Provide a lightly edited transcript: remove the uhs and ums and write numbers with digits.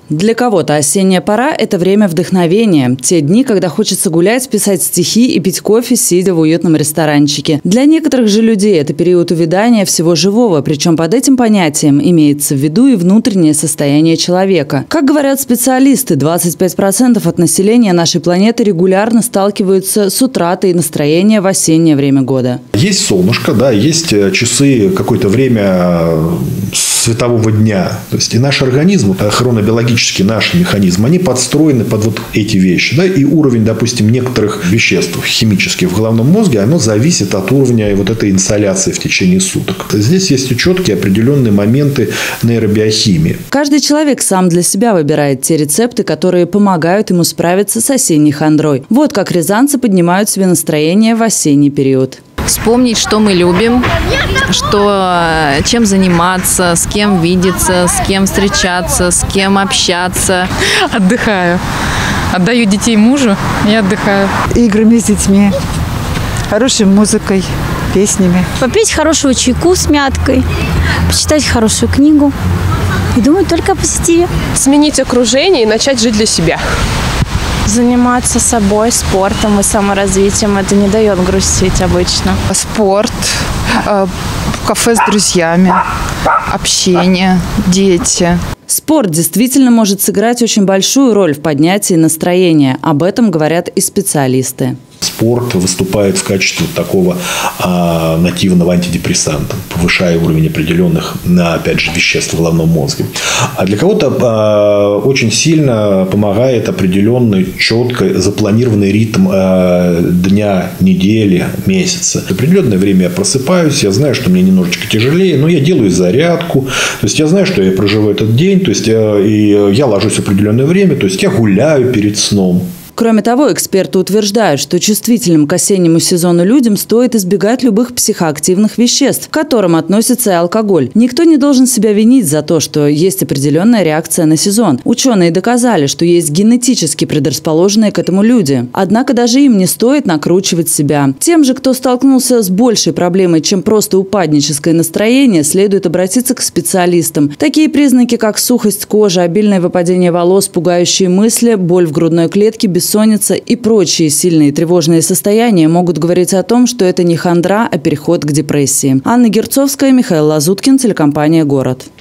Для кого-то осенняя пора – это время вдохновения. Те дни, когда хочется гулять, писать стихи и пить кофе, сидя в уютном ресторанчике. Для некоторых же людей это период увядания всего живого, причем под этим понятием имеется в виду и внутреннее состояние человека. Как говорят специалисты, 25% от населения нашей планеты регулярно сталкиваются с утратой настроения в осеннее время года. Есть солнышко, да, есть часы, какое-то время светового дня. То есть и наш организм, хронобиологический наш механизм, они подстроены под вот эти вещи. Да? И уровень, допустим, некоторых веществ химических в головном мозге, оно зависит от уровня вот этой инсоляции в течение суток. Здесь есть четкие определенные моменты нейробиохимии. Каждый человек сам для себя выбирает те рецепты, которые помогают ему справиться с осенней хандрой. Вот как рязанцы поднимают себе настроение в осенний период. Вспомнить, что мы любим, чем заниматься, с кем видеться, с кем встречаться, с кем общаться. Отдыхаю. Отдаю детей мужу и отдыхаю. Играми с детьми, хорошей музыкой, песнями. Попить хорошего чайку с мяткой, почитать хорошую книгу и думать только о позитиве. Сменить окружение и начать жить для себя. Заниматься собой, спортом и саморазвитием. Это не дает грустить обычно. Спорт, кафе с друзьями, общение, дети. Спорт действительно может сыграть очень большую роль в поднятии настроения. Об этом говорят и специалисты. Спорт выступает в качестве такого нативного антидепрессанта, повышая уровень определенных, опять же, веществ в головном мозге. А для кого-то очень сильно помогает определенный, четко запланированный ритм дня, недели, месяца. В определенное время я просыпаюсь, я знаю, что мне немножечко тяжелее, но я делаю зарядку. То есть, я знаю, что я проживу этот день, то есть, и я ложусь в определенное время, то есть, я гуляю перед сном. Кроме того, эксперты утверждают, что чувствительным к осеннему сезону людям стоит избегать любых психоактивных веществ, к которым относится и алкоголь. Никто не должен себя винить за то, что есть определенная реакция на сезон. Ученые доказали, что есть генетически предрасположенные к этому люди. Однако даже им не стоит накручивать себя. Тем же, кто столкнулся с большей проблемой, чем просто упадническое настроение, следует обратиться к специалистам. Такие признаки, как сухость кожи, обильное выпадение волос, пугающие мысли, боль в грудной клетке, бессонница и прочие сильные тревожные состояния могут говорить о том, что это не хандра, а переход к депрессии. Анна Герцовская, Михаил Лазуткин, телекомпания «Город».